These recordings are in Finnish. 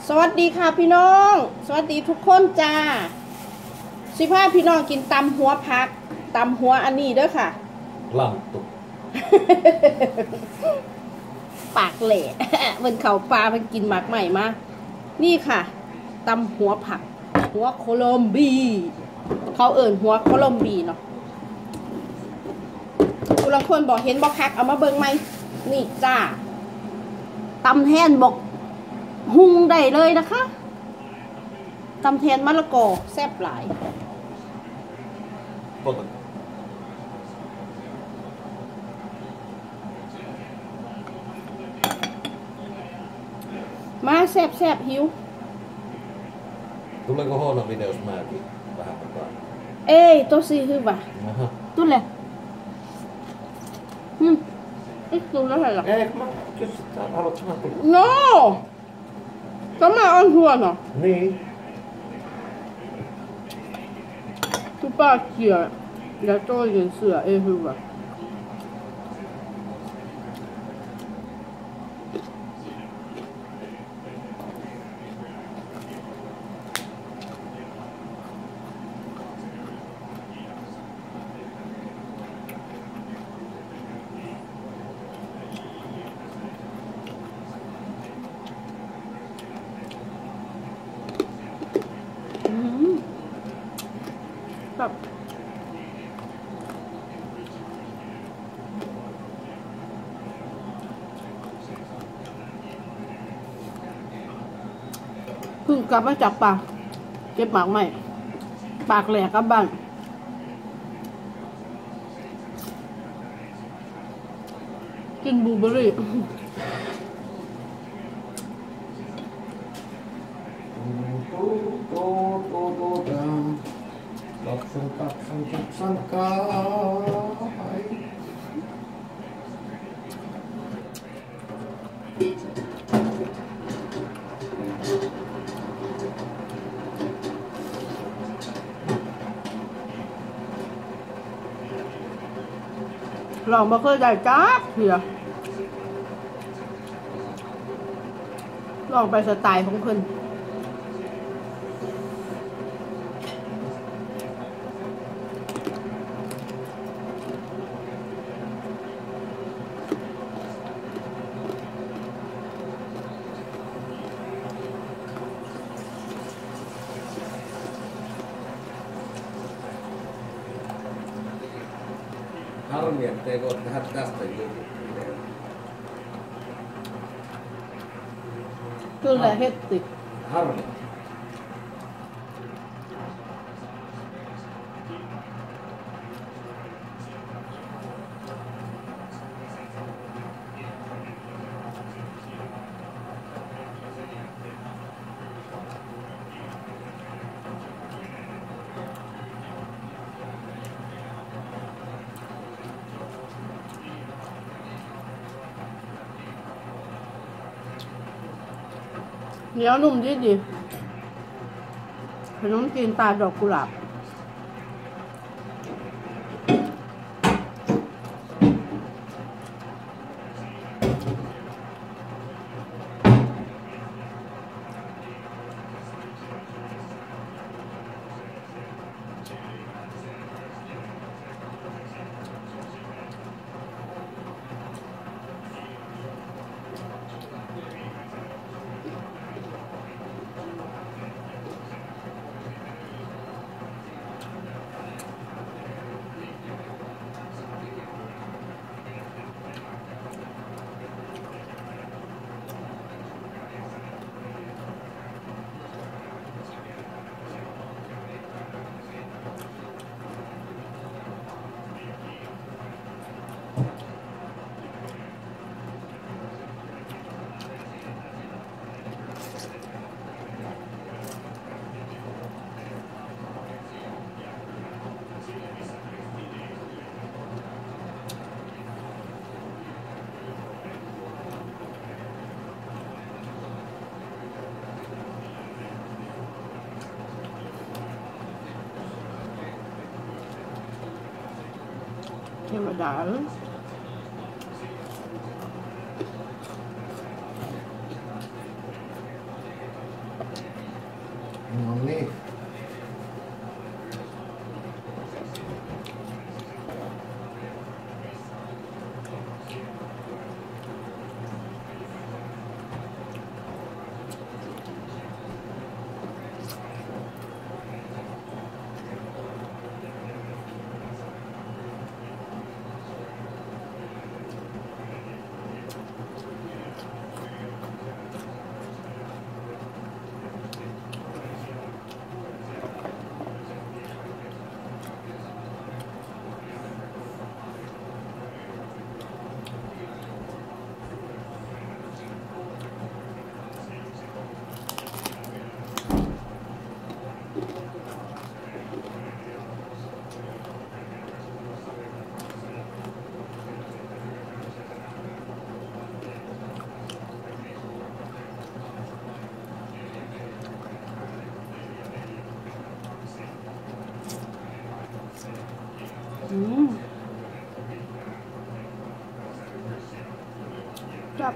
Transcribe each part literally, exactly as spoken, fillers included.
สวัสดีค่ะพี่น้องสวัสดีทุกคนจ้าสิพาพี่น้องกินตำหัวผักตำหัวอันนี้เด้อค่ะลำตุกปากเหล่มันเขาปลามันกินหมากใหม่มานี่ค่ะตำหัวผักหัวโคลอมบีเขาเอิ่นหัวโคลอมบีเนาะคุณลังคนบอกเห็นบอกคักเอามาเบิ่งไหมนี่จ้าตำแทนบอกหุงได้เลยนะคะตำแทนมะละกอแซ่บหลายมาแซ่บแซ่บหิว Tuleeko Hoonavideos mäkin vähän mukaan? Ei, tosi hyvä. Aha. Tule. Hmm. Istuu lähellä. Ei, mä kysytään, haluatko mä tulla? No! Tämä on huono. Niin. Tupakkia ja toinen syö, ei hyvä. Stop. เพิ่งกลับมาจากปากเจ็บปากใหม่ปากแหลกกลับบ้านกินบลูเบอร์รี่ Katson, katson, katson kai. ลองมาเคยได้จ้าเผื่อลองไปสไตล์ของเพิ่น Harmi, ettei voi tehdä tästä YouTube-videoa. Kyllä hetti. Harmi. เหนียวนุ่มดีดีขนมจีนตาดอกกุหลาบเทวดา No niin. อืมจับ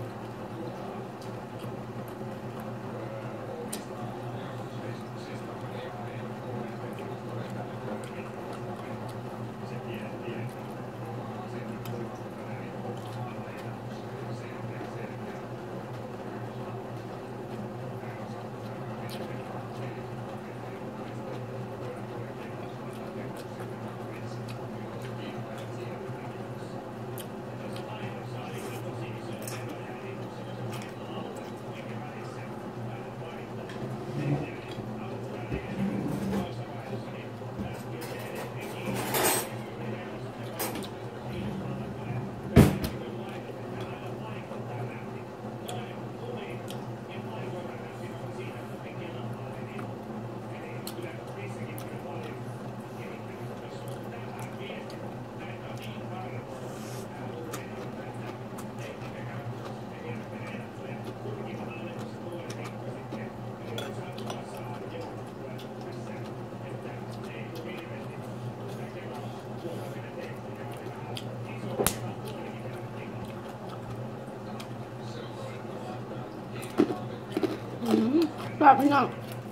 จับพี่น้อง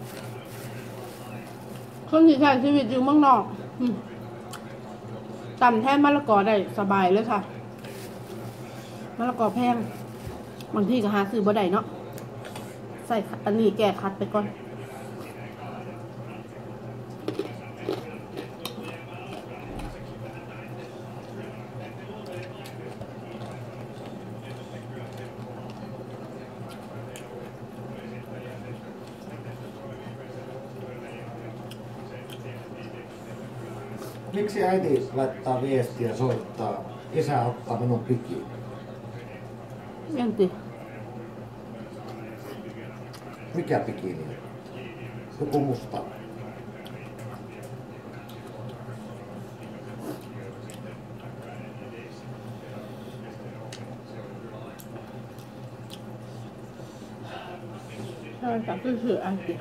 คนที่ใช้ชีวิตอยู่เมืองนอกตำแทนมะละกอได้สบายเลยค่ะมะละกอแพงบางที่ก็หาซื้อบ่ได้เนาะใส่อันนี้แก้คัดไปก่อน Miksi äiti laittaa viestiä ja soittaa? Isä ottaa minun pikiin. ยังติ Mikä pikini? Joku musta. ใช่ค่ะก็คืออันติ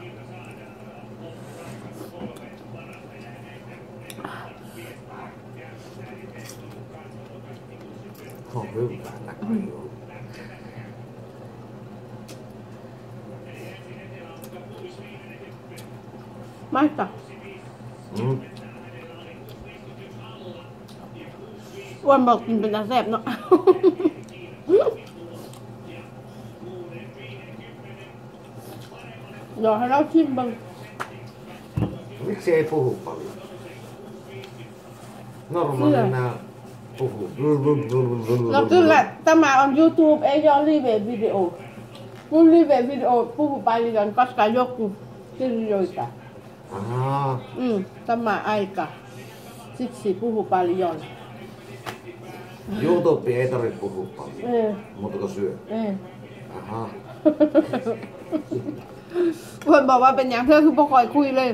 On hyvä näköjään. Maista. Mm. อ้วนบอกกินเป็นตาแซ่บเนาะ เดี๋ยวให้เราชิมบ้าง Miksi ei puhu paljon? Normaali nää puhuu. เราคือแหละแต่มา on YouTube เอยอรีเวทวิดีโอกูรีเวทวิดีโอผู้ไปเรียนก็สกายกกูที่เรียนกัน Ahaa. อืมแต่มาไอ้กะสิบสี่ผู้ไปเรียน YouTube ei tarvitse puhua paljon. เออ Mutta kun syö. เออ Ahaa. เพื่อนบอกว่าเป็นอย่างเธอคือบ่คอยคุยเลย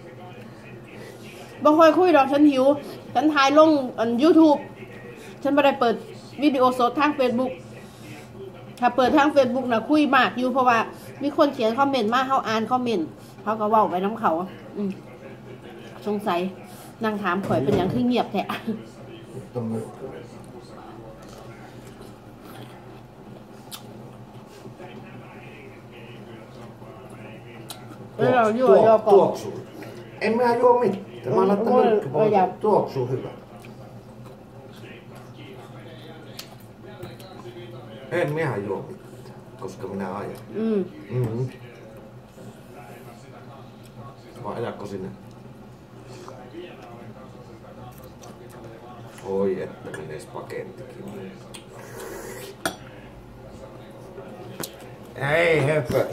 บ่คอยคุยดอกฉันหิวฉันถ่ายลงอัน YouTube ฉันไม่ได้เปิดวิดีโอสดทาง Facebook ถ้าเปิดทาง Facebook นะคุยมากอยู่เพราะว่ามีคนเขียนคอมเมนต์มาเขาอ่านคอมเมนต์เขาก็เว้าไปน้ำเขาอืมสงสัยนางถามข่อยเป็นอย่างคือเงียบแท้ Nyt on myrkkyä. Joo, Tuoksu, joo, joo, tuok, tuoksuu. En minä juo mitään. Mä laitan Voi- nyrkkipohjaa. voi- Tuoksuu hyvä. En minä juo mitään, koska minä ajan. Mm. Mm-hmm. Vai ajakko sinne? Oi, että menee pakettikin. Ei höpö.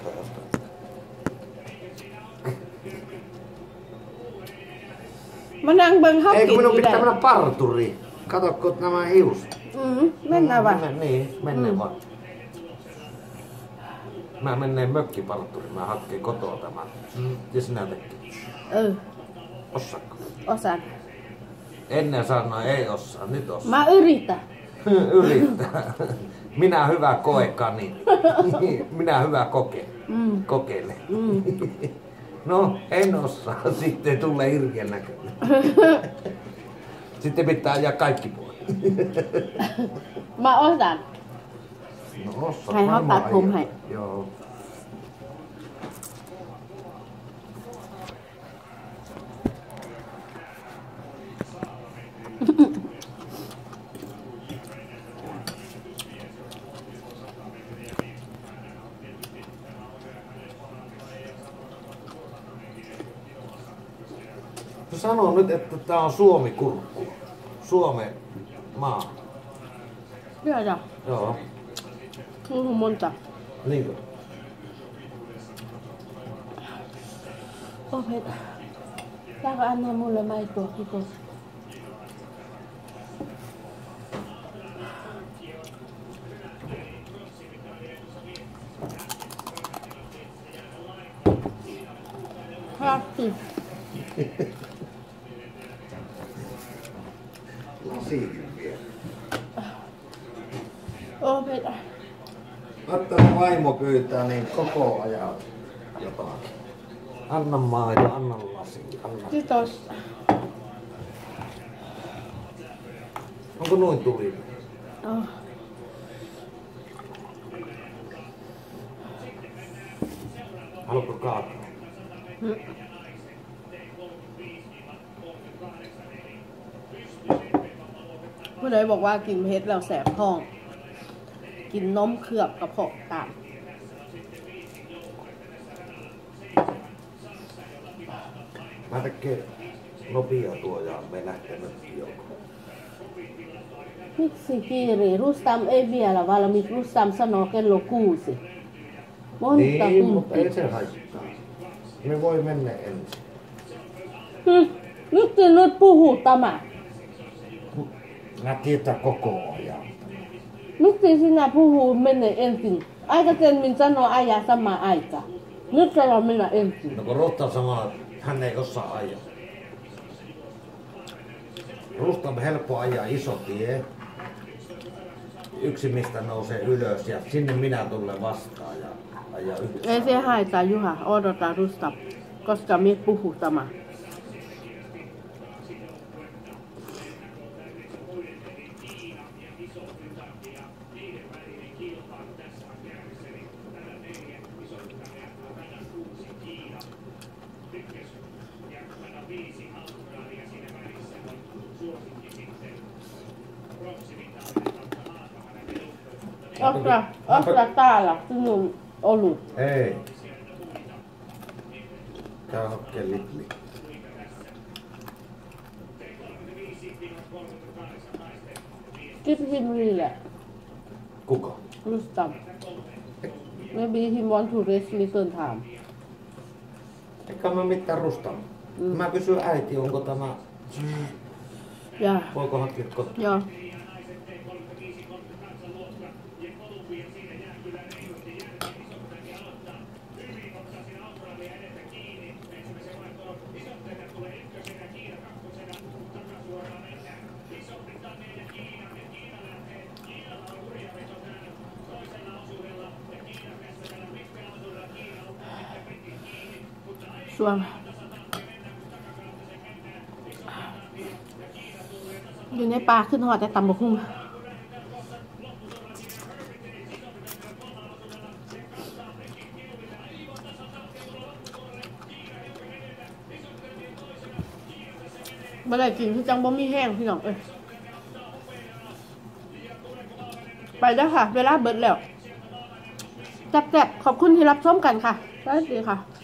Mä näen ben Ei hakin kun minun pitää ide. mennä parturiin. Katokko nämä hius? Mm, mennään vaan. Mennään, niin, mennään Mm. vaan. Mä menen mökkipartturiin, mä hakkeen kotoa tämän. Mm. Ja sinä tekee. Ö, Osaako? osaan. Ennen sanoa ei osaa, nyt osaa. Mä yritän. Yrittää. Minä hyvä koekani. Minä hyvä koke. Mm. Kokeile. Mm. No, en osaa. Sitten tulee irken näköinen. Sitten pitää ajaa kaikki pois. Mä osaan. No osaa. Hei, varmaan ottaa kum, ajaa. hei. Joo. Sano nyt, että tää on Suomi-kurkku. Suomen maa. Joo, joo. Joo. Sulla on monta. Niinkö? Opeta. Saako antaa mulle maitoa, kiitos. Hatti. Lasikin vielä. Opeta. Ottaa vaimo pyytää niin koko ajan jotakin. Anna maito, anna lasi, anna. Kiitos. Onko noin tuli? Oh. Haluatko kaataa? Mm.ผู้ใดบอกว่ากินเพชรแล้วแสบท้อง กินนมเคลือบกระเพาะตาม Mä tekee nopea tuo ja me lähtee mökkiin. Miksi kiiri? Rustam ei vielä valmis. Rustam sanoo kello kuusi. Monta Niin, mutta ei tuntia. se haittaa. Me voi mennä ensin. Hm. Nyt nyt puhuu tämä. Mä tiedän koko ajan. Miksi sinä puhuu mene ensin? Aikaisemmin sanoo ajaa samaan aikaan. Nyt sanoo mennä ensin. No kun Rustam sanoo, hän ei osaa ajaa. Rustam helppo ajaa iso tie. Yksi mistä nousee ylös ja sinne minä tulen vastaan ja ajaa yhdessä. Ei se haittaa, Juha. Odota Rustam. Koska me puhuu tämä. Osta, osta täällä sinun olut. Ei. Käy hakkeen litli. Give him really. Kuka? Rustam. Maybe he want to rest little time. Eikä mä mitään Rustam. Mm. Mä kysyn äiti, onko tämä... Ja, Voiko hakea kotiin? joo. Suomi.อยู่ในปลาขึ้นหอดแต่ตำบกหุ่งบ่ได้กินคือจังบ่มีแห้งพี่น้องเอ้ยไปแล้วค่ะเวลาเบิดแล้วแซ่บๆขอบคุณที่รับชมกันค่ะสวัสดีค่ะ